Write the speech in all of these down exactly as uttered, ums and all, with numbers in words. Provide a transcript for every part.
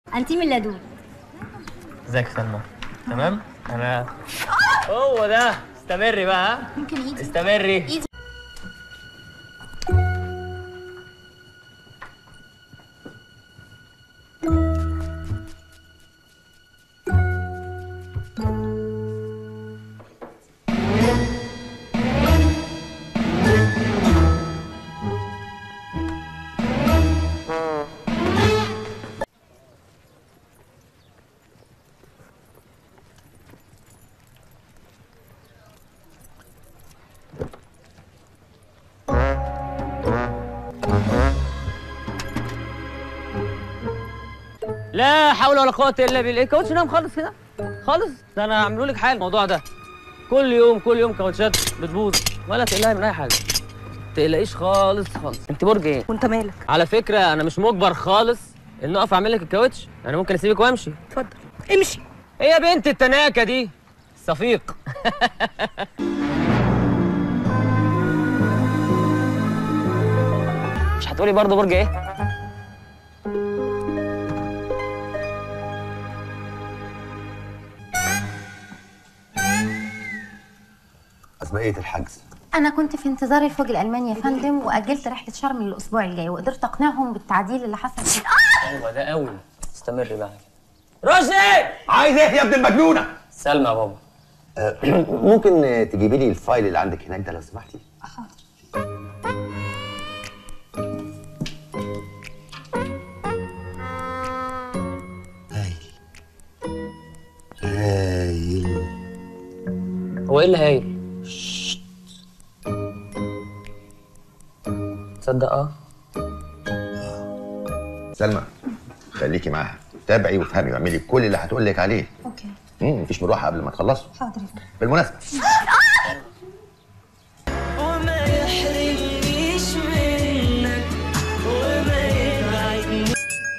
انتيم اللدود. ازيك يا سلمى؟ تمام؟ انا هو ده. استمري بقى. ها؟ ممكن ايدي؟ استمري. ايدي. لا حول ولا قوة إلا بالله. الكاوتش نام خالص كده خالص. ده أنا هعمله لك حاجة الموضوع ده. كل يوم كل يوم كاوتشات بتبوظ، ولا تقلقي من أي حاجة. ما تقلقيش خالص خالص. أنت برج إيه؟ وأنت مالك؟ على فكرة أنا مش مجبر خالص إن أقف أعمل لك الكاوتش، أنا ممكن أسيبك وأمشي. اتفضل امشي. إيه يا بنت التناكة دي؟ صفيق. مش هتقولي برضه برج إيه؟ أسبقية الحجز. انا كنت في انتظار الفوج الالماني يا فندم، واجلت رحله شرم للاسبوع الجاي، وقدرت اقنعهم بالتعديل اللي حصل في ايوه ده قوي. استمري بقى كده. رشدي عايز ايه يا ابن المجنونه؟ سلمى يا بابا. أه ممكن تجيبي لي الفايل اللي عندك هناك ده لو سمحتي؟ حاضر. هايل هايل. هو ايه اللي هايل؟ تصدق اه؟ سلمى خليكي معاها، تابعي وافهمي واعملي كل اللي هتقول لك عليه. اوكي. امم مفيش مروحه قبل ما تخلصوا. حاضر. بالمناسبه وما يحرمنيش منك وما يبعدني.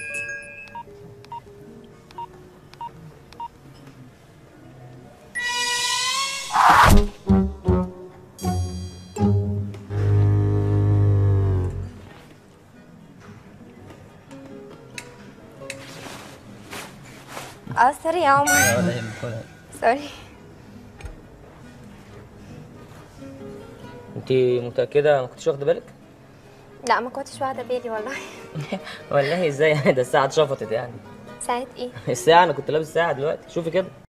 اه سوري يا عمر. ولا يهمك. سوري. انت متأكدة ما كنتش واخدة بالك؟ لا ما كنتش واخده بالي والله. والله ازاي يعني؟ ده الساعة اتشفطت يعني. ساعة ايه؟ الساعة أنا كنت لابس ساعة دلوقتي، شوفي كده.